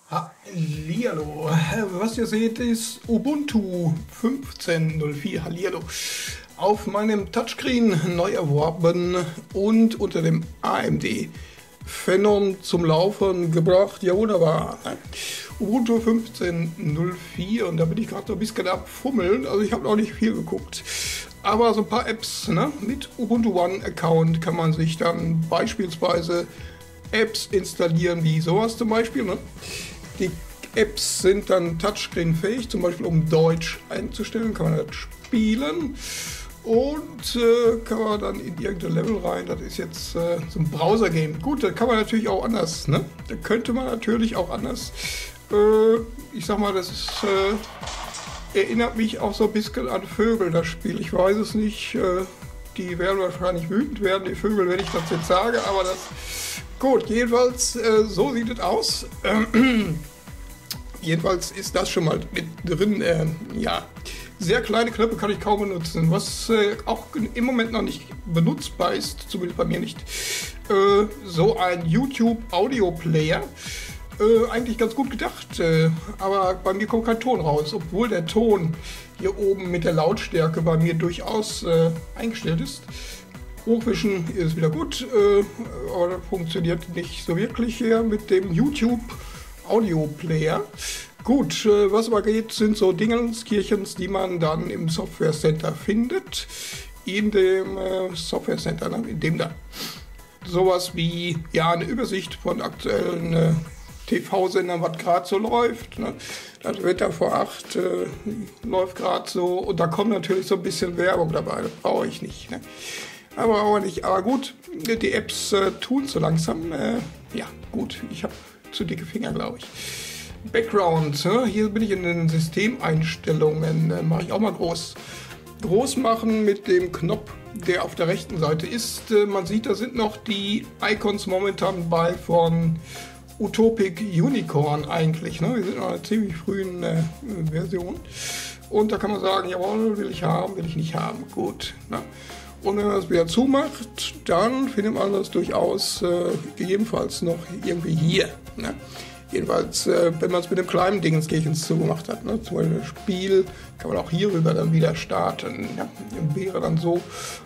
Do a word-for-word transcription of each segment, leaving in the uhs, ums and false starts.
Hallihallo, was ihr seht ist Ubuntu fünfzehn Punkt null vier, Hallihallo, auf meinem Touchscreen neu erworben und unter dem A M D Phenom zum Laufen gebracht. Ja, wunderbar. Ubuntu fünfzehn Punkt null vier, und da bin ich gerade so ein bisschen abfummeln, also ich habe noch nicht viel geguckt. Aber so ein paar Apps, ne? Mit Ubuntu One Account kann man sich dann beispielsweise Apps installieren, wie sowas zum Beispiel. Ne? Die Apps sind dann Touchscreen-fähig, zum Beispiel um Deutsch einzustellen, kann man das spielen und äh, kann man dann in irgendein Level rein. Das ist jetzt äh, so ein Browser-Game. Gut, das kann man natürlich auch anders. Ne? Da könnte man natürlich auch anders. Äh, ich sag mal, das ist, äh, erinnert mich auch so ein bisschen an Vögel, das Spiel. Ich weiß es nicht. Äh, die werden wahrscheinlich wütend werden, die Vögel, wenn ich das jetzt sage, aber das. Gut, jedenfalls, äh, so sieht es aus. Ähm, jedenfalls ist das schon mal mit drin. Äh, ja, sehr kleine Knöpfe kann ich kaum benutzen. Was äh, auch im Moment noch nicht benutzbar ist, zumindest bei mir nicht, äh, so ein YouTube-Audio-Player. Äh, eigentlich ganz gut gedacht, äh, aber bei mir kommt kein Ton raus, obwohl der Ton hier oben mit der Lautstärke bei mir durchaus äh, eingestellt ist. Hochwischen ist wieder gut, äh, aber das funktioniert nicht so wirklich hier mit dem YouTube Audio Player. Gut, äh, was aber geht, sind so Dingenskirchens, die man dann im Software Center findet. In dem äh, Software Center, ne? In dem da sowas wie ja, eine Übersicht von aktuellen äh, T V-Sendern, was gerade so läuft. Ne? Das Wetter vor acht äh, läuft gerade so, und da kommt natürlich so ein bisschen Werbung dabei, das brauche ich nicht. Ne? Aber auch nicht. Aber gut, die Apps äh, tun so langsam. Äh, ja, gut, ich habe zu dicke Finger, glaube ich. Background, ne? Hier bin ich in den Systemeinstellungen. Äh, mache ich auch mal groß. Groß machen mit dem Knopf, der auf der rechten Seite ist. Äh, man sieht, da sind noch die Icons momentan bei von Utopic Unicorn eigentlich. Ne? Wir sind in einer ziemlich frühen äh, Version. Und da kann man sagen, jawohl, will ich haben, will ich nicht haben. Gut. Ne? Und wenn man das wieder zumacht, dann findet man das durchaus äh, gegebenenfalls noch irgendwie hier. Ne? Jedenfalls, äh, wenn man es mit dem kleinen Dingenskirchens zugemacht hat, ne? Zum Beispiel das Spiel, kann man auch hierüber dann wieder starten. Ja? Wäre dann so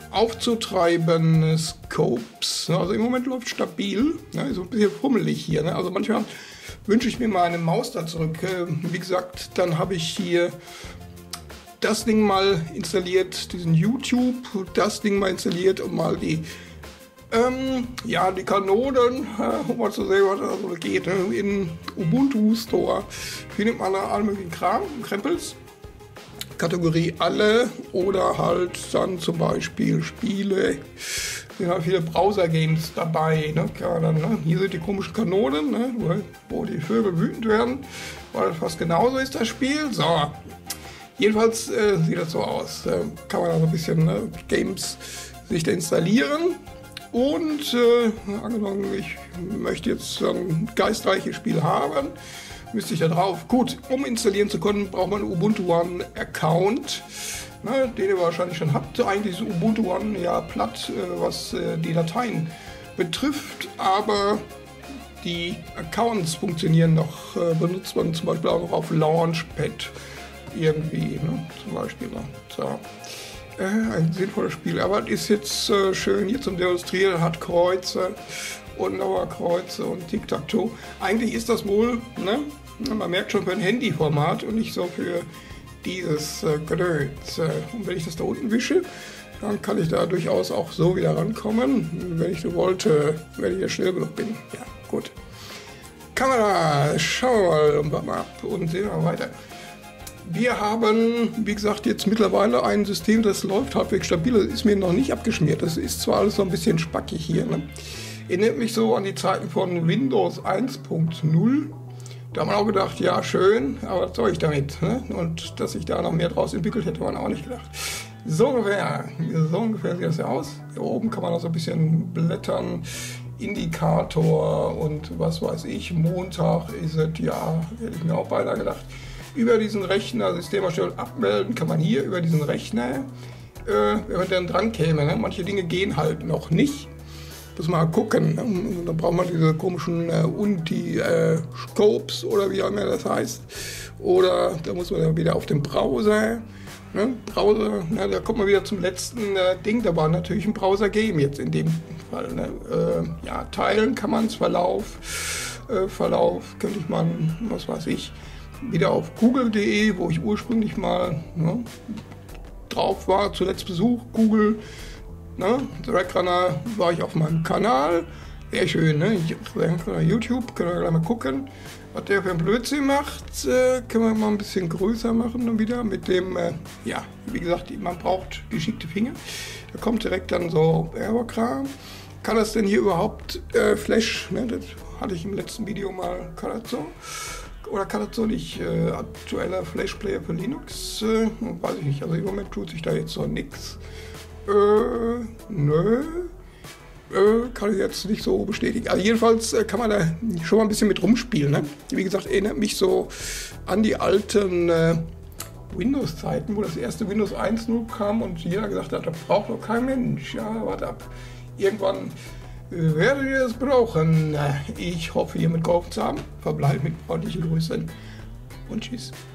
aufzutreiben, Scopes. Ne? Also im Moment läuft stabil, ne? Ist so ein bisschen fummelig hier. Ne? Also manchmal wünsche ich mir mal eine Maus da zurück. Äh, wie gesagt, dann habe ich hier das Ding mal installiert, diesen YouTube, das Ding mal installiert, um mal die, ähm, ja, die Kanonen, äh, um mal zu sehen, was da so geht. Ne? In Ubuntu Store findet man da alle möglichen Kram, Krempels, Kategorie alle oder halt dann zum Beispiel Spiele. Sind halt viele Browser-Games dabei. Ne? Dann, ne? Hier sind die komischen Kanonen, ne? wo die Vögel wütend werden, weil das fast genauso ist, das Spiel. So. Jedenfalls äh, sieht das so aus. Äh, kann man also ein bisschen ne, Games sich da installieren. Und äh, angenommen, ich möchte jetzt ein geistreiches Spiel haben, müsste ich da drauf. Gut, um installieren zu können, braucht man einen Ubuntu One Account, ne, den ihr wahrscheinlich schon habt. Eigentlich ist Ubuntu One ja platt, äh, was äh, die Dateien betrifft, aber die Accounts funktionieren noch. Äh, benutzt man zum Beispiel auch noch auf Launchpad. Irgendwie, ne? Zum Beispiel. Ne? So. Äh, ein sinnvolles Spiel. Aber es ist jetzt äh, schön hier zum Demonstrieren, hat Kreuze und Lauerkreuze und Tic-Tac-Toe. Eigentlich ist das wohl, ne? Man merkt schon, für ein Handyformat und nicht so für dieses äh, Gedöns. Äh, und wenn ich das da unten wische, dann kann ich da durchaus auch so wieder rankommen, wenn ich so wollte, wenn ich ja schnell genug bin. Ja, gut. Kamera, schauen wir mal ab und sehen wir weiter. Wir haben, wie gesagt, jetzt mittlerweile ein System, das läuft halbwegs stabil. Das ist mir noch nicht abgeschmiert. Das ist zwar alles so ein bisschen spackig hier. Ne? Erinnert mich so an die Zeiten von Windows eins Punkt null. Da hat man auch gedacht, ja schön, aber was soll ich damit? Ne? Und dass sich da noch mehr draus entwickelt, hätte man auch nicht gedacht. So ungefähr, so ungefähr sieht das ja aus. Hier oben kann man auch so ein bisschen blättern. Indikator und was weiß ich. Montag ist es, ja, hätte ich mir auch beinahe gedacht. Über diesen Rechner, Systemerstellung abmelden, kann man hier über diesen Rechner, äh, wenn man dann dran käme. Ne? Manche Dinge gehen halt noch nicht. das mal gucken. Und dann braucht man diese komischen äh, Unti-Scopes äh, oder wie auch immer das heißt. Oder da muss man dann wieder auf den Browser. Ne? Browser, na, da kommt man wieder zum letzten äh, Ding. Da war natürlich ein Browser-Game jetzt in dem Fall. Ne? Äh, ja, teilen kann man es, Verlauf, äh, Verlauf könnte ich mal, was weiß ich, wieder auf google punkt de, wo ich ursprünglich mal ne, drauf war, zuletzt Besuch, Google, ne, Trackrunner war ich auf meinem Kanal, sehr schön, ne, ich, YouTube, können wir gleich mal gucken, was der für ein Blödsinn macht, äh, können wir mal ein bisschen größer machen dann wieder mit dem, äh, ja, wie gesagt, man braucht geschickte Finger, da kommt direkt dann so Werbekram. Kann das denn hier überhaupt äh, Flash, ne, das hatte ich im letzten Video mal, kann das so? Oder kann das so nicht äh, aktueller Flash-Player für Linux? Äh, weiß ich nicht. Also im Moment tut sich da jetzt so nichts. Äh, nö. Äh, kann ich jetzt nicht so bestätigen. Also jedenfalls äh, kann man da schon mal ein bisschen mit rumspielen. Ne? Wie gesagt, erinnert mich so an die alten äh, Windows-Zeiten, wo das erste Windows eins Punkt null kam und jeder gesagt hat, das braucht doch kein Mensch. Ja, warte ab. Irgendwann werdet ihr es brauchen. Ich hoffe, ihr mitgeholfen zu haben. Verbleibt mit freundlichen Grüßen und tschüss.